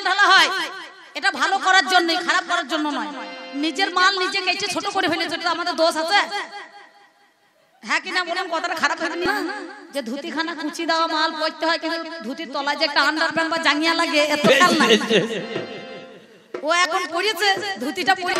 ঢালা হয় এটা ভালো করার জন্যই, খারাপ করার জন্য নয়। নিজের মাল নিজে কেটে ছোট করে ফেলেছে, এটা আমাদের দোষ আছে? হ্যাঁ কিনা বলেন, কথাটা খারাপ হবে না? যে ধুতিখানা কুচি দেওয়া মাল পরতে হয়, কিন্তু ধুতির তলায় যে একটা আন্ডারপ্যান্ট বা জাঙ্গিয়া লাগে এত খেয়াল নাই। ও এখন পড়েছে ধুতিটা পরে।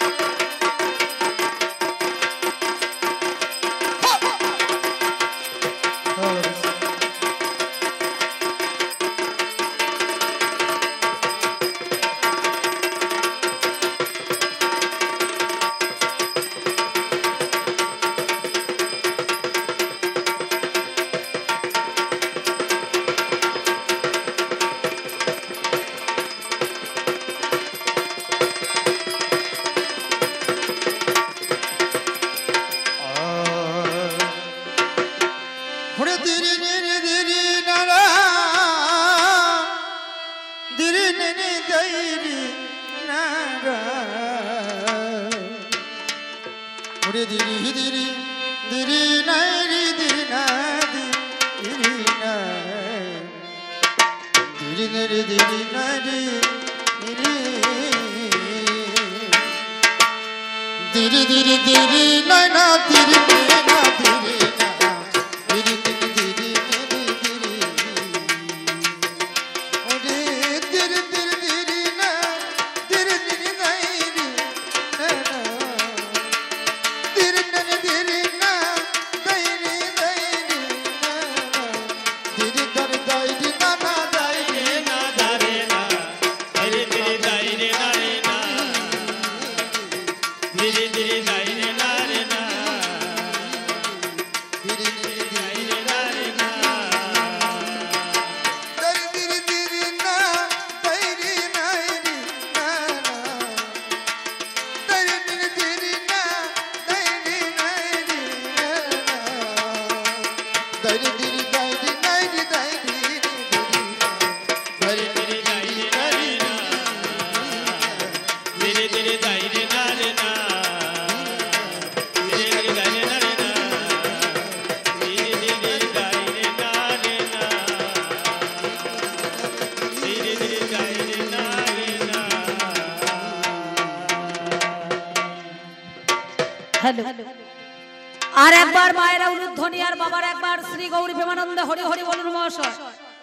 আর একবার মায়েরা উলুধ্বনি আর বাবার একবার শ্রী গৌরী প্রেমানন্দে হরি হরি বলুন মহাশয়।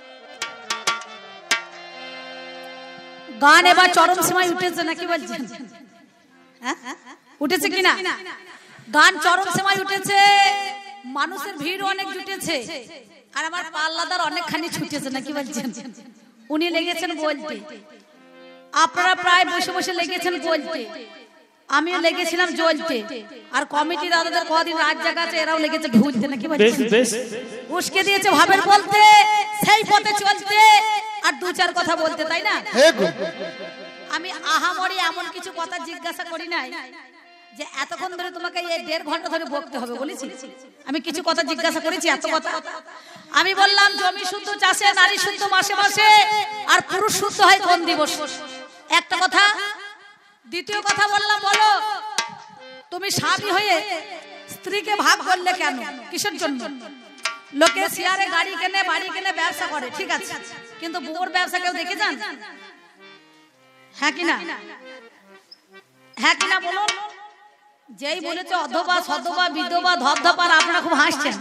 গান এবার চরম সীমায় উঠেছে নাকি বলছেন? উঠেছে কিনা? গান চরম সীমায় উঠেছে, মানুষের ভিড় অনেক জুটেছে, আর আমার পাল্লাদার অনেকখানি ছুটেছে নাকি বলছেন? উনি লেগেছেন বলতে, আপনারা প্রায় বসে বসে লেগেছেন বলতে, আমিও লেগেছিলাম জ্বলতে, আর কমিটি দাদাদের কদিন রাত জায়গা আছে, এরাও লেগেছে ঘুরতে নাকি বলছেন? উস্কে দিয়েছে ভাবের বলতে, সেই পথে চলতে, আর দু চার কথা বলতে, তাই না? আমি আহামরি এমন কিছু কথা জিজ্ঞাসা করি নাই যে এতক্ষণ ধরে তোমাকে এই 1.5 ঘন্টা ধরে বকতে হবে বলেছি। আমি কিছু কথা জিজ্ঞাসা করেছি, এত কথা আমি বললাম জমি শুদ্ধ চাষে, নারী শুদ্ধ মাসে মাসে, আর পুরুষ শুদ্ধ হয় কোন দিবস? একটা কথা। দ্বিতীয় কথা বললাম, বলো তুমি স্বামী হয়ে স্ত্রীকে ভাগ করলে কেন, কিসের জন্য? লোকে শেয়ারে গাড়ি কেনে, বাড়ি কেনে, ব্যবসা করে, ঠিক আছে, কিন্তু বউর ব্যবসা কেউ দেখে যান? হ্যাঁ কিনা? হ্যাঁ কিনা বলুন? যেই বলেছে অধবা, সধবা, বিধবা, ধবধবা, আপনারা খুব হাসছেন।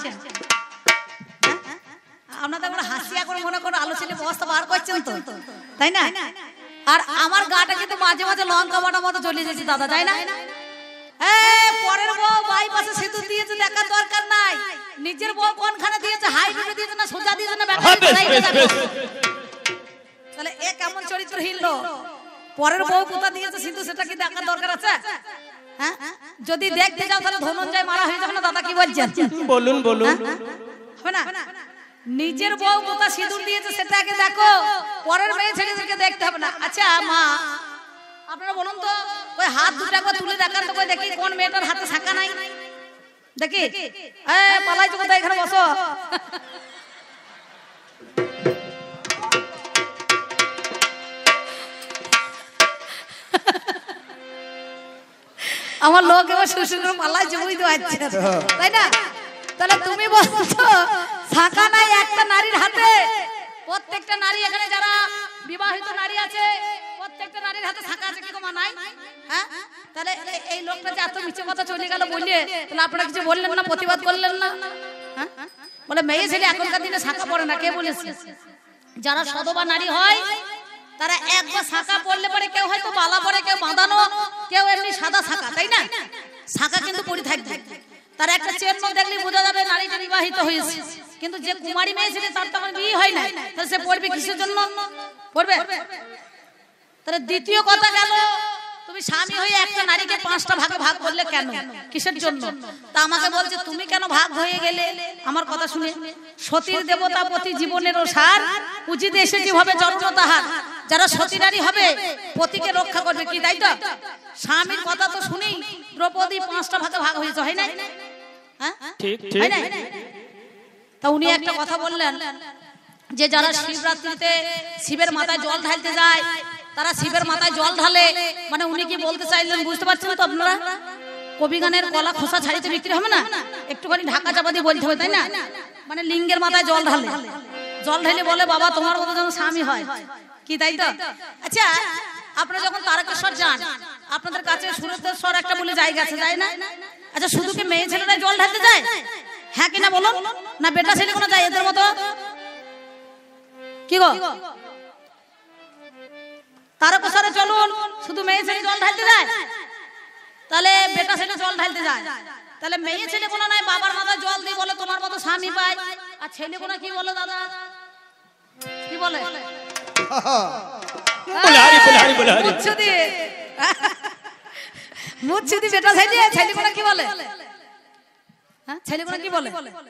আপনাদের আমরা হাসিয়া করে মনে করে আলোচনা ব্যবস্থা বার করছেন তো, তাই না? আর আমার গাটা কিন্তু মাঝে মাঝে লঙ্কা বাটা মতো চলে যাচ্ছে দাদা, তাই না? পরের বউ বাইপাসে সিঁদুর দিয়েছে দেখার দরকার নাই, নিজের বউ কোনখানে দিয়েছে, হাইড্রোজেন দিয়েছে না সোজা দিয়েছে না ব্যাটা, তাহলে এ কেমন চরিত্রহীন লোক? পরের বউ কোথা দিয়েছে সিঁদুর সেটা কি দেখার দরকার আছে? হ্যাঁ, যদি দেখতে যাও তাহলে ধনঞ্জয় মারা হয়ে যাবে না দাদা, কি বলছেন? বলুন বলুন। হবে না? নিজের বউ কোথা সিঁদুর দিয়েছে সেটাকে দেখো, পরের মেয়ে ছেলেদেরকে দেখতে হবে না। আচ্ছা মা, আপনারা বলুন তো, ওই হাত দুটো একবার তুলে দেখান তো, দেখি কোন মেয়েটার হাতে শাঁখা নাই, দেখি। পালাই তো কোথায়, এখানে বসো। আমার লোক এবার শ্বশুর পালাই জমুই তো আছে, তাই না? তাহলে তুমি বলছো শাঁখা নাই একটা নারীর হাতে। প্রত্যেকটা নারী এখানে যারা বিবাহিত নারী আছে, প্রত্যেকটা নারীর হাতে শাঁখা আছে, কি কমা নাই? হ্যাঁ, তাহলে এই লোকটা যে এত মিছে কথা চলে গেল বললে, তাহলে আপনারা কিছু বললেন না, প্রতিবাদ করলেন না? হ্যাঁ, বলে মেয়ে ছেলে এখনকার দিনে শাঁখা পরে না, কে বলেছে? যারা সধবা নারী হয় তারা একবার শাঁখা পরলে পরে কেউ হয়তো বালা পরে, কেউ বাঁধানো, কেউ এমনি সাদা শাঁখা, তাই না? শাঁখা কিন্তু পরে থাকবে। তার একটা চিহ্ন দেখলে বোঝা যাবে নারীটা বিবাহিত হয়েছে। কিন্তু যে কুমারী মেয়ে ছেলে তার তখন বিয়ে হয় না, তাহলে সে পড়বে কিসের জন্য? পড়বে। তাহলে দ্বিতীয় কথা গেল, তুমি স্বামী হয়ে একটা নারীকে 5টা ভাগে ভাগ করলে কেন, কিসের জন্য? তা আমাকে বলছে তুমি কেন ভাগ হয়ে গেলে? আমার কথা শুনে, সতীর দেবতা পতি জীবনেরও সার, উচিত এসে যেভাবে জন্ম তাহার। যারা সতী নারী হবে পতিকে রক্ষা করবে, কি তাই তো? স্বামীর কথা তো শুনি দ্রৌপদী 5টা ভাগে ভাগ হয়েছে, হয় না? হ্যাঁ, ঠিক ঠিক, হয় না? তা উনি একটা কথা বললেন যে যারা শিবরাত্রিতে শিবের মাথায় জল ঢালতে যায়, তারা শিবের মাথায় জল ঢালে, মানে উনি কি বলতে চাইলেন বুঝতে পারছেন তো আপনারা? কবি গানের গলা খোসা ছাড়িতে বিক্রি হবে না, একটুখানি ঢাকা চাপা দিয়ে বলতে হবে, তাই না? মানে লিঙ্গের মাথায় জল ঢালে, জল ঢালে বলে বাবা তোমার মতো যেন স্বামী হয়, কি তাই তো? আচ্ছা, আপনারা যখন তারকেশ্বর যান, আপনাদের কাছে সুরেশ্বর একটা বলে জায়গা আছে, যায় না? আচ্ছা, শুধু কি মেয়ে ছেলেরা জল ঢালতে যায়? হ্যাঁ কিনা বলুন? না বেটা ছেলে কোনো যায় এদের মতো? কি গো, তারকেশ্বরে চলুন, শুধু মেয়ে ছেলে জল ঢালতে যায়? তাহলে বেটা ছেলে জল ঢালতে যায়, তাহলে মেয়ে ছেলে কোনো নাই বাবার মাথায় জল দিয়ে বলে তোমার মতো স্বামী পায়, আর ছেলে কোনো কি বলে দাদা, কি বলে? মুচ্ছুদি বেটা ছেলে, ছেলে কোনো কি বলে? হ্যাঁ, ছেলে কোনো কি বলে?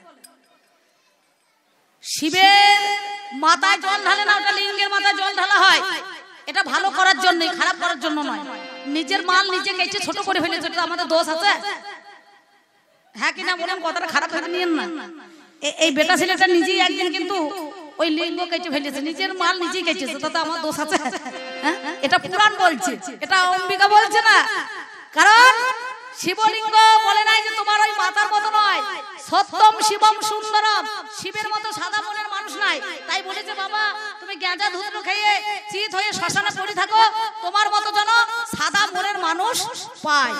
শিবের মাথায় জল ঢালে না, ওটা লিঙ্গের মাথায় জল ঢালা হয়। এটা ভালো করার জন্য, খারাপ করার জন্য নয়। নিজের মাল নিজে কেটে ছোট করে ফেলেছে, এটা আমাদের দোষ আছে? হ্যাঁ কিনা বলুন, কথাটা খারাপ ভেবে নিয়েন না। এই বেটা ছেলেটা নিজেই একদিন কিন্তু ওই লিঙ্গ কেটে ফেলেছে, নিজের মাল নিজেই কেটেছে, তাতে আমার দোষ আছে? হ্যাঁ, এটা পুরাণ বলছে, এটা অম্বিকা বলছে না। কারণ শিবলিঙ্গ বলে নাই যে তোমার ওই মাথার মতো নয়, সত্যম শিবম সুন্দরম, শিবের মতো সাদা মনের মানুষ নাই। তাই বলেছে বাবা তুমি গাঁজা ধূত্র খেয়ে চিত হয়ে শ্মশানে পড়ে থাকো, তোমার মতো যেন সাদা মনের মানুষ পায়।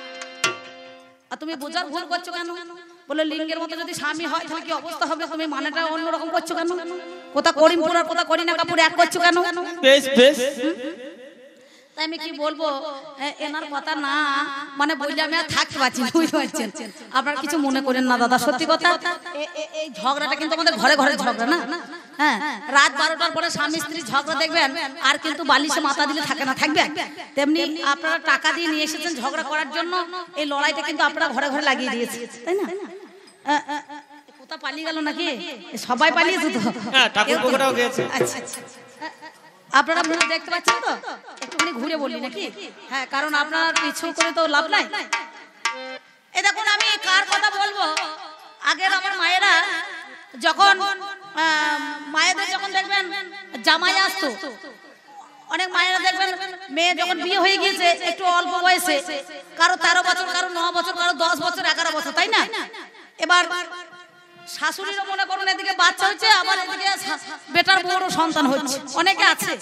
আর তুমি বোঝার ভুল করছো কেন? বলে লিঙ্গের মতো যদি স্বামী হয় তাহলে কি অবস্থা হবে? তুমি মানেটা অন্যরকম করছো কেন? কোথা করিমপুর আর কোথা করিনা কাপুর এক করছো কেন? বেশ বেশ, তাই আমি কি বলবো, এনার কথা না মানে বললে আমি আর থাকতে পারছি না, বুঝতে পারছেন? আপনারা কিছু মনে করেন না দাদা, সত্যি কথা, এই ঝগড়াটা কিন্তু আমাদের ঘরে ঘরে ঝগড়া না। হ্যাঁ, রাত 12টার পরে স্বামী স্ত্রী ঝগড়া দেখবেন, আর কিন্তু বালিশে মাথা দিলে থাকে না, থাকবে? তেমনি আপনারা টাকা দিয়ে নিয়ে এসেছেন ঝগড়া করার জন্য, এই লড়াইটা কিন্তু আপনারা ঘরে ঘরে লাগিয়ে দিয়েছে, তাই না? কোথা পালিয়ে গেল নাকি? সবাই পালিয়েছে তো? আচ্ছা, আপনারা দেখতে পাচ্ছেন তো? একটুখানি ঘুরে বললি নাকি? হ্যাঁ, কারণ আপনার পিছু করে তো লাভ নাই। এই দেখুন, আমি কার কথা বলবো, আগের আমার মায়েরা যখন মায়েদের যখন দেখবেন জামাই আসতো, অনেক মায়েরা দেখবেন মেয়ে যখন বিয়ে হয়ে গিয়েছে একটু অল্প বয়সে, কারো 13 বছর, কারো 9 বছর, কারো 10 বছর, 11 বছর, তাই না? এবার শাশুড়িরও মনে করুন এদিকে বাচ্চা হচ্ছে, আবার এদিকে বেটার বড় সন্তান হচ্ছে, অনেকে আছে।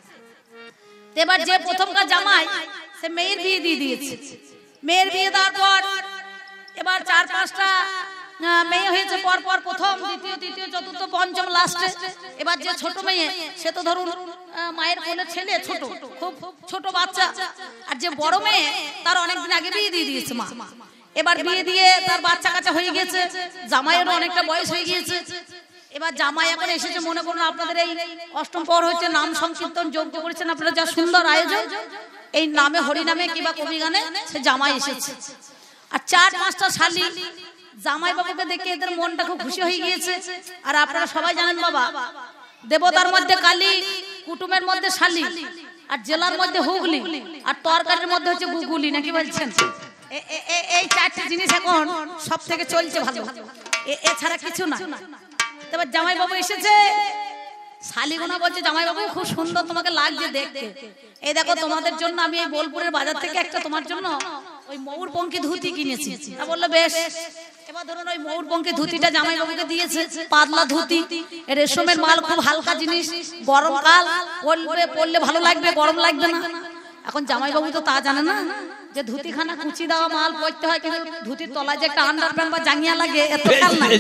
এবার যে প্রথমকার জামাই, সে মেয়ের বিয়ে দিয়ে দিয়েছে। মেয়ের বিয়ে দেওয়ার পর এবার 4-5টা মেয়ে হয়েছে পর পর, প্রথম, দ্বিতীয়, তৃতীয়, চতুর্থ, পঞ্চম, লাস্টে এবার যে ছোট মেয়ে, সে তো ধরুন মায়ের কোলের ছেলে, ছোট, খুব ছোট বাচ্চা। আর যে বড় মেয়ে, তার অনেকদিন আগে বিয়ে দিয়ে দিয়েছে মা। এবার বিয়ে দিয়ে তার বাচ্চা কাচ্চা হয়ে গেছে, জামাইয়েরও অনেকটা বয়স হয়ে গিয়েছে। এবার জামাই এখন এসেছে, মনে করুন আপনাদের এই অষ্টম পর হচ্ছে, নাম সংকীর্তন যজ্ঞ করেছেন আপনারা, যা সুন্দর আয়োজন, এই নামে হরিনামে কিংবা কবি গানে সে জামাই এসেছে। আর 4-5টা শালি জামাই বাবুকে দেখে এদের মনটা খুব খুশি হয়ে গিয়েছে। আর আপনারা সবাই জানেন বাবা, দেবতার মধ্যে কালী, কুটুমের মধ্যে শালি, আর জেলার মধ্যে হুগলি, আর তরকারির মধ্যে হচ্ছে গুগুলি, নাকি বলছেন? এই 4টি জিনিস এখন সব থেকে চলছে ভালো, এছাড়া কিছু না। এবার জামাই বাবু এসেছে, শালিগোনা বলছে জামাই বাবু খুব সুন্দর তোমাকে লাগছে দেখতে, এই দেখো তোমাদের জন্য আমি এই বোলপুরের বাজার থেকে একটা তোমার জন্য ওই ময়ূরপঙ্খী ধুতি কিনেছি। তা বললো বেশ। এবার ধরুন ওই ময়ূরপঙ্খী ধুতিটা জামাইবাবুকে দিয়েছে, পাতলা ধুতি, রেশমের মাল, খুব হালকা জিনিস, গরমকাল পরলে ভালো লাগবে, গরম লাগবে না। এখন জামাইবাবু তো তা জানে না যে ধুতিখানা কুচি দেওয়া মাল পরতে হয়, কিন্তু ধুতির তলায় যে একটা আন্ডারপ্যান্ট বা জাঙ্গিয়া লাগে এত খেয়াল নাই।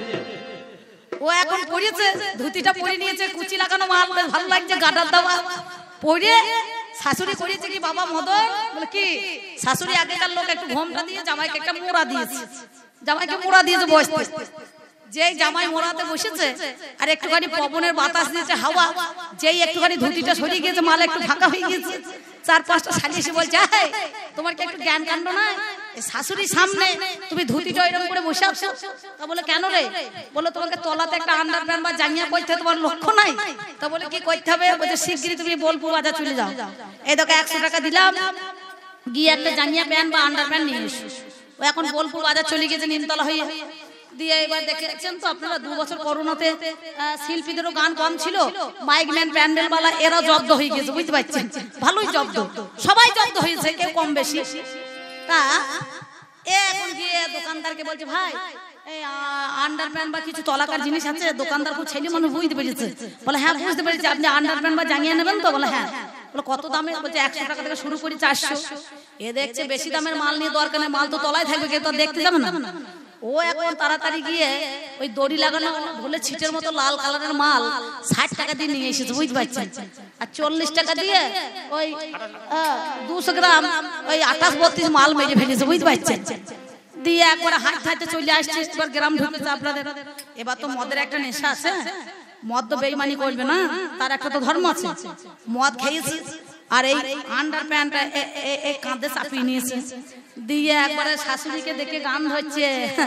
ও এখন পরেছে, ধুতিটা পরে নিয়েছে, কুচি লাগানো মাল, ভালো লাগছে, গাডার দেওয়া পরে। শাশুড়ি করেছে কি বাবা মদন, বলে কি শাশুড়ি আগেকার লোক একটু ঘোমটা দিয়ে জামাইকে একটা মোড়া দিয়েছে, জামাইকে মোড়া দিয়েছে বসতে। যেই জামাই মোড়াতে বসেছে আর একটুখানি পবনের বাতাস দিয়েছে হাওয়া, যেই একটুখানি ধুতিটা সরিয়ে গিয়েছে, মাল একটু ফাঁকা হয়ে গিয়েছে, 4-5টা শালি এসে বলছে তোমার কি একটু জ্ঞান কাণ্ড নাই? শাশুড়ির সামনে তুমি ধুতিটা এরকম করে বসে আছো। তা বলে কেন রে? বলে তোমাকে তলাতে একটা আন্ডারপ্যান্ট বা জাঙ্গিয়া পরতে তোমার লক্ষ্য নাই? তা বলে কি করতে হবে? বলছে শিগগিরই তুমি বোলপুর বাজার চলে যাও, এই দেখো 100 টাকা দিলাম, গিয়ে একটা জাঙ্গিয়া প্যান্ট বা আন্ডারপ্যান্ট নিয়ে এসো। ও এখন বোলপুর বাজার চলে গেছে নিমতলা হয়ে দিয়ে। এবার দেখেছেন তো আপনারা 2 বছর করোনাতে শিল্পীদেরও গান কম ছিল, মাইকম্যান প্যান্ডেল বালা এরা জব্দ হয়ে গেছে, বুঝতে পারছেন? ভালোই জব্দ, সবাই জব্দ হয়েছে, কেউ কম বেশি। তা এখন গিয়ে দোকানদারকে বলছে ভাই এই আন্ডারপ্যান্ট বা কিছু তলাকার জিনিস আছে? দোকানদার খুব ছেলে মানুষ বুঝতে পেরেছে, বলে হ্যাঁ বুঝতে পেরেছি, আপনি আন্ডারপ্যান্ট বা জাঙ্গিয়া নেবেন তো? বলে হ্যাঁ। বলে কত দামে? বলছে 100 টাকা থেকে শুরু করি 400। এ দেখছে বেশি দামের মাল নিয়ে দরকার নেই, মাল তো তলায় থাকবে, কেউ তো দেখতে যাবে না। ও এখন তাড়াতাড়ি গিয়ে ওই দড়ি লাগানো বলে ছিটের মতো লাল কালারের মাল 60 টাকা দিয়ে নিয়ে এসেছে, বুঝতে পারছেন? আর 40 টাকা দিয়ে ওই 200 গ্রাম ওই 28-32 মাল মেরে ফেলেছে, বুঝতে পারছেন? দিয়ে একবার হাঁটতে চলে আসছে, এবার গ্রাম ঢুকেছে আপনাদের। এবার তো মদের একটা নেশা আছে, মদ তো বেইমানি করবে না, তার একটা তো ধর্ম আছে। মদ খেয়েছি আর এই আন্ডারপ্যান্টটা এই কাঁধে চাপিয়ে নিয়েছে, দিয়ে একবারে শাশুড়িকে দেখে গান ধরছে।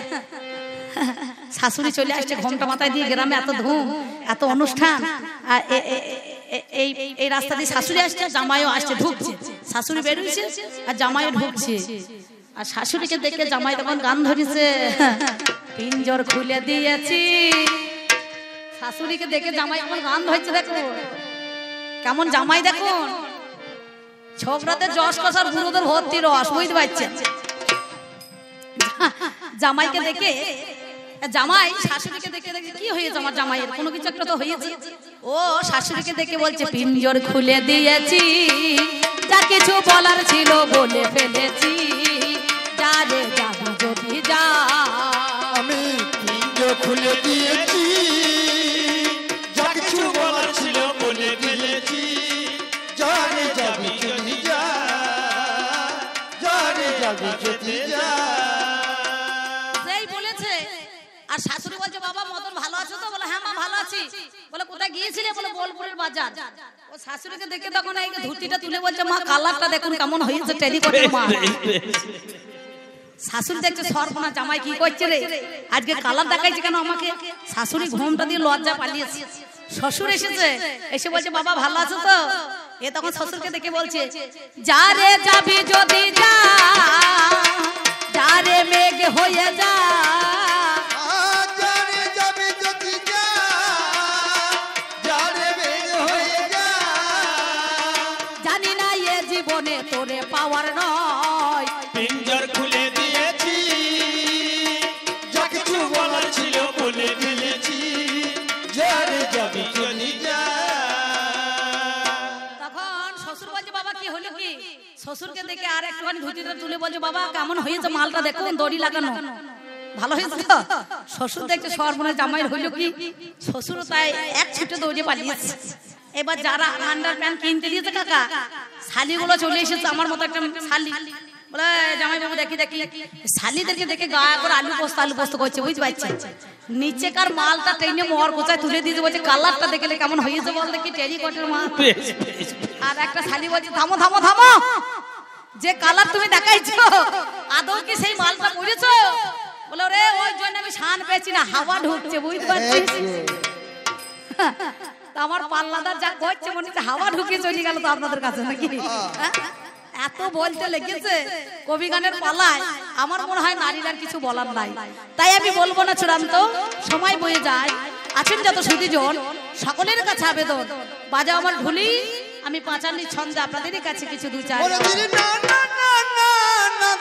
শাশুড়ি চলে আসছে ঘোমটা মাথায় দিয়ে, গ্রামে এত ধুম, এত অনুষ্ঠান, আর এই রাস্তা দিয়ে শাশুড়ি আসছে, জামাইও আসছে, ঢুকছে। শাশুড়ি বেরোচ্ছে আর জামাইও ঢুকছে। আর শাশুড়িকে দেখে জামাই তখন গান ধরেছে, পিঞ্জর খুলে দিয়েছি। শাশুড়িকে দেখে জামাই কেমন গান ধরছে, দেখো কেমন জামাই, দেখুন ছোকরাতে যশ কষার বুড়োদের ভর্তি রস, বুঝতে পারছেন? জামাইকে দেখে জামাই শাশুড়িকে দেখে দেখে কি হয়েছে আমার জামাইয়ের, কোনো কিছু একটা তো হয়েছে। ও শাশুড়িকে দেখে বলছে পিঞ্জর খুলে দিয়েছি, যা কিছু বলার ছিল বলে ফেলেছি, যা রে যাবি যদি যা। আমি পিঞ্জর খুলে দিয়েছি, যা কিছু বলার ছিল বলে ফেলেছি, যা রে যাবি যদি যা, যা রে যাবি যদি যা। সেই বলেছে। আর শাশুড়ি বলছে বাবা মদন ভালো আছো তো? বলে হ্যাঁ মা ভালো আছি। বলে কোথায় গিয়েছিলে? বলে বোলপুরের বাজার। ও শাশুড়িকে দেখে তখন এই ধুতিটা তুলে বলছে মা কালারটা দেখুন কেমন হয়েছে, টেরিকটের মা। শাশুড়ি দেখছে সর্বনা জামাই কি করছে রে, আজকে কালার দেখাইছে কেন আমাকে? শাশুড়ি ঘুমটা দিয়ে লজ্জা পালিয়েছে। শ্বশুর এসেছে, এসে বলছে বাবা ভালো আছো তো? এ তখন শ্বশুরকে দেখে বলছে যা রে যাবি যদি যা, যা রে মেঘ হয়ে যা, যা রে যাবি যদি যা, যা রে মেঘ হয়ে যা। জানি না এ জীবনে তোরে পাওয়ার নয়, পিঞ্জর খুলে দিয়েছি, যা কিছু বলার ছিল বলে ফেলেছি, যা রে যাবি যদি যা। তখন শ্বশুর বলছে বাবা কি হলো কি? শ্বশুরকে দেখে আর একটুখানি ধুতিটা তুলে বলছে বাবা কেমন হয়েছে মালটা দেখুন, দড়ি লাগানো ভালো হয়েছে তো? শ্বশুর দেখছে সর্বনাশ জামাই হইল কি? শ্বশুর তাই এক ছুটে দৌড়ে পালিয়েছে। এবার যারা আন্ডারপ্যান্ট কিনতে দিয়েছে কাকা, শালিগুলো চলে এসেছে, আমার মতো একটা শালি বলে জামাই বাবু দেখি দেখি। শালিদেরকে দেখে গায়ে করে আলু পোস্ত করছে, বুঝতে পারছেন? নিচেকার মালটা টেনে মোহর কোচায় তুলে দিয়েছে, বলছে কালারটা দেখলে কেমন হয়েছে বল দেখি, টেরিকটের মাল। আর একটা শালি বলছে থামো থামো থামো, যে কালার তুমি দেখাইছো আদৌ কি সেই মালটা পরেছো? বলো রে ওই জন্য আমি শান পেয়েছি না, হাওয়া ঢুকছে, বুঝতে পারছিস? আমার পাল্লাদার যা করছে মনে হচ্ছে হাওয়া ঢুকে চলে গেল তো আপনাদের কাছে নাকি? এত বলতে লেগেছে কবি গানের পালায়, আমার মনে হয় নারীর আর কিছু বলার নাই, তাই আমি বলবো না। চূড়ান্ত সময় বয়ে যায়, আছেন যত সুধীজন সকলের কাছে আবেদন, বাজাও আমার ঢুলি, আমি পাঁচালি ছন্দে আপনাদের কাছে কিছু দু চার।